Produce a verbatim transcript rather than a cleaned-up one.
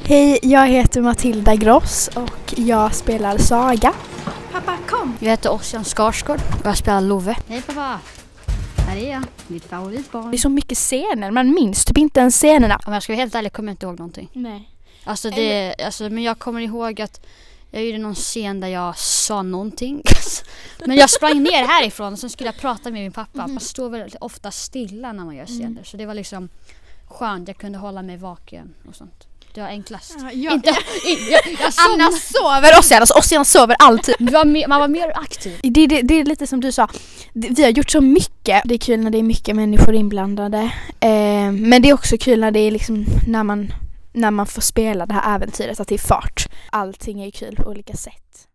Hej, jag heter Matilda Gross och jag spelar Saga. Pappa, kom! Jag heter Ossian Skarsgård och jag spelar Love. Hej pappa! Här är jag, mitt favoritbarn. Det är så mycket scener, man minns typ inte ens scenerna. Om jag ska vara helt ärlig kommer jag inte ihåg någonting. Nej. Alltså det, alltså, men jag kommer ihåg att jag gjorde någon scen där jag sa någonting. Men jag sprang ner härifrån och sen skulle jag prata med min pappa. Man står väl ofta stilla när man gör scener. Mm. Så det var liksom skönt, jag kunde hålla mig vaken och sånt. Det var enklast. Ja, jag, inte, jag, jag, jag Anna sover, Ossian, alltså Ossian sover alltid. Var mer, man var mer aktiv. Det, det, det är lite som du sa, vi har gjort så mycket. Det är kul när det är mycket människor inblandade. Eh, men det är också kul när det är liksom när man, när man får spela det här äventyret, att det är fart. Allting är kul på olika sätt.